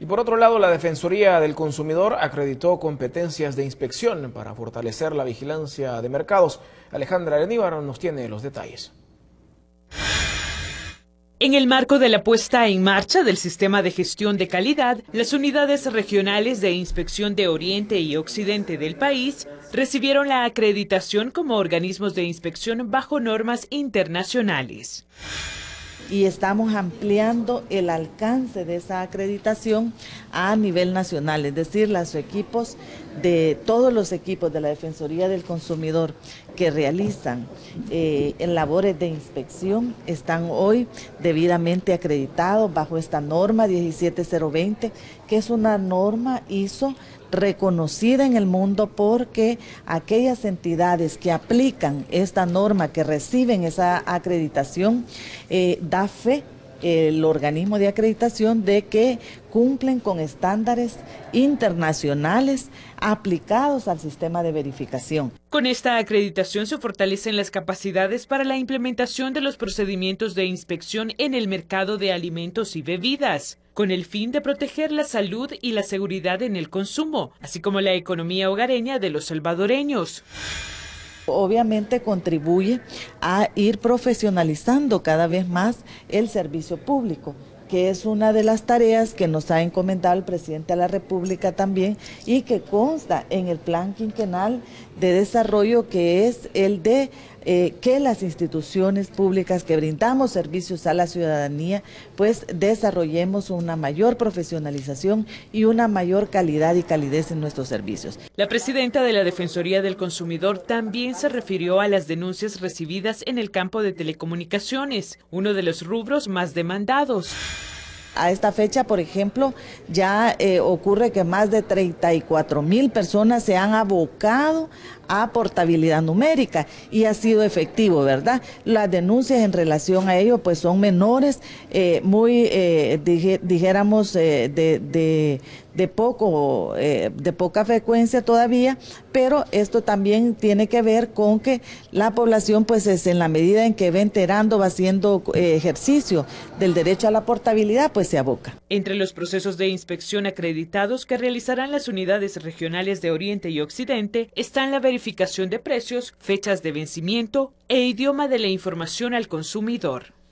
Y por otro lado, la Defensoría del Consumidor acreditó competencias de inspección para fortalecer la vigilancia de mercados. Alejandra Lenívar nos tiene los detalles. En el marco de la puesta en marcha del sistema de gestión de calidad, las unidades regionales de inspección de Oriente y Occidente del país recibieron la acreditación como organismos de inspección bajo normas internacionales. Y estamos ampliando el alcance de esa acreditación a nivel nacional, es decir, todos los equipos de la Defensoría del Consumidor que realizan labores de inspección están hoy debidamente acreditados bajo esta norma 17020, que es una norma ISO reconocida en el mundo porque aquellas entidades que aplican esta norma, que reciben esa acreditación, da fe el organismo de acreditación de que cumplen con estándares internacionales aplicados al sistema de verificación. Con esta acreditación se fortalecen las capacidades para la implementación de los procedimientos de inspección en el mercado de alimentos y bebidas, con el fin de proteger la salud y la seguridad en el consumo, así como la economía hogareña de los salvadoreños. Obviamente contribuye a ir profesionalizando cada vez más el servicio público, que es una de las tareas que nos ha encomendado el presidente de la República también y que consta en el plan quinquenal de desarrollo, que es el de que las instituciones públicas que brindamos servicios a la ciudadanía, pues desarrollemos una mayor profesionalización y una mayor calidad y calidez en nuestros servicios. La presidenta de la Defensoría del Consumidor también se refirió a las denuncias recibidas en el campo de telecomunicaciones, uno de los rubros más demandados. A esta fecha, por ejemplo, ya ocurre que más de 34,000 personas se han abocado a portabilidad numérica y ha sido efectivo, ¿verdad? Las denuncias en relación a ello pues son menores, dijéramos de poca frecuencia todavía, pero esto también tiene que ver con que la población pues en la medida en que va enterando, va haciendo ejercicio del derecho a la portabilidad, pues se aboca. Entre los procesos de inspección acreditados que realizarán las unidades regionales de Oriente y Occidente están la verificación de precios, fechas de vencimiento e idioma de la información al consumidor.